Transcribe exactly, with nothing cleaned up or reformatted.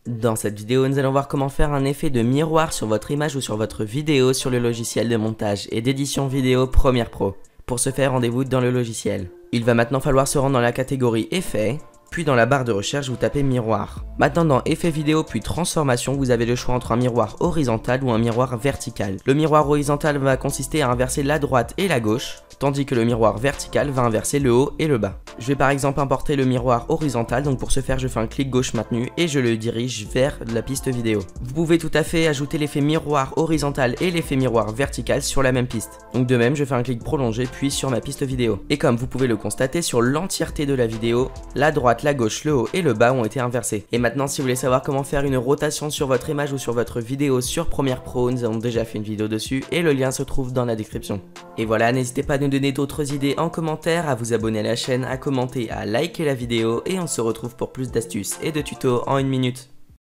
Dans cette vidéo, nous allons voir comment faire un effet de miroir sur votre image ou sur votre vidéo sur le logiciel de montage et d'édition vidéo Premiere Pro. Pour ce faire, rendez-vous dans le logiciel. Il va maintenant falloir se rendre dans la catégorie Effets, puis dans la barre de recherche, vous tapez miroir. Maintenant dans effets vidéo puis transformation, vous avez le choix entre un miroir horizontal ou un miroir vertical. Le miroir horizontal va consister à inverser la droite et la gauche, tandis que le miroir vertical va inverser le haut et le bas. Je vais par exemple importer le miroir horizontal, donc pour ce faire je fais un clic gauche maintenu et je le dirige vers la piste vidéo. Vous pouvez tout à fait ajouter l'effet miroir horizontal et l'effet miroir vertical sur la même piste. Donc de même je fais un clic prolongé puis sur ma piste vidéo. Et comme vous pouvez le constater sur l'entièreté de la vidéo, la droite, la gauche, le haut et le bas ont été inversés. Et maintenant si vous voulez savoir comment faire une rotation sur votre image ou sur votre vidéo sur Premiere Pro, nous avons déjà fait une vidéo dessus et le lien se trouve dans la description. Et voilà, n'hésitez pas à nous donner d'autres idées en commentaire, à vous abonner à la chaîne, à commenter, à liker la vidéo et on se retrouve pour plus d'astuces et de tutos en une minute.